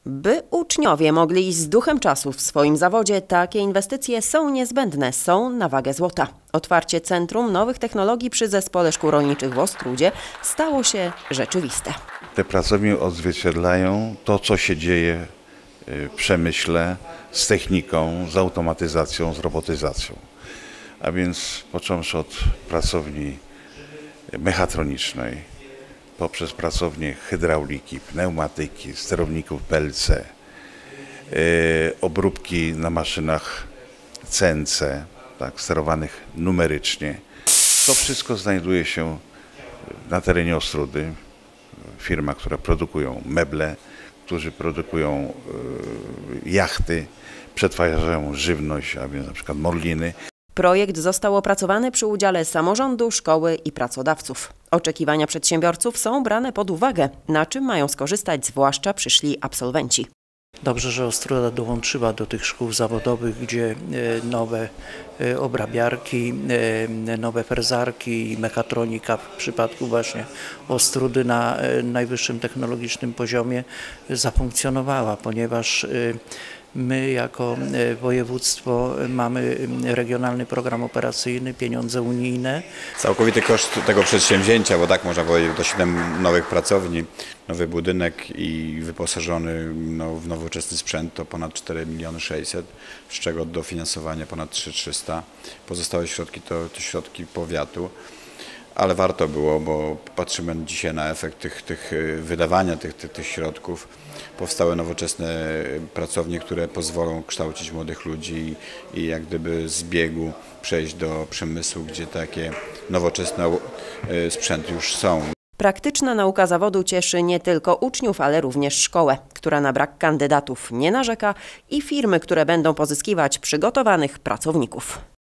By uczniowie mogli iść z duchem czasu w swoim zawodzie, takie inwestycje są niezbędne, są na wagę złota. Otwarcie Centrum Nowych Technologii przy Zespole Szkół Rolniczych w Ostródzie stało się rzeczywiste. Te pracownie odzwierciedlają to, co się dzieje w przemyśle z techniką, z automatyzacją, z robotyzacją. A więc począwszy od pracowni mechatronicznej, poprzez pracownie hydrauliki, pneumatyki, sterowników PLC, obróbki na maszynach CNC, tak, sterowanych numerycznie. To wszystko znajduje się na terenie Ostródy. Firma, które produkują meble, którzy produkują jachty, przetwarzają żywność, a więc na przykład morliny. Projekt został opracowany przy udziale samorządu, szkoły i pracodawców. Oczekiwania przedsiębiorców są brane pod uwagę, na czym mają skorzystać zwłaszcza przyszli absolwenci. Dobrze, że Ostróda dołączyła do tych szkół zawodowych, gdzie nowe obrabiarki, nowe frezarki i mechatronika w przypadku właśnie Ostródy na najwyższym technologicznym poziomie zafunkcjonowała, ponieważ my jako województwo mamy regionalny program operacyjny, pieniądze unijne. Całkowity koszt tego przedsięwzięcia, bo tak można powiedzieć, to 7 nowych pracowni, nowy budynek i wyposażony w nowoczesny sprzęt to ponad 4 600 000, z czego dofinansowanie ponad 300. Pozostałe środki to środki powiatu. Ale warto było, bo patrzymy dzisiaj na efekt wydawania tych środków. Powstały nowoczesne pracownie, które pozwolą kształcić młodych ludzi i jak gdyby z biegu przejść do przemysłu, gdzie takie nowoczesne sprzęty już są. Praktyczna nauka zawodu cieszy nie tylko uczniów, ale również szkołę, która na brak kandydatów nie narzeka i firmy, które będą pozyskiwać przygotowanych pracowników.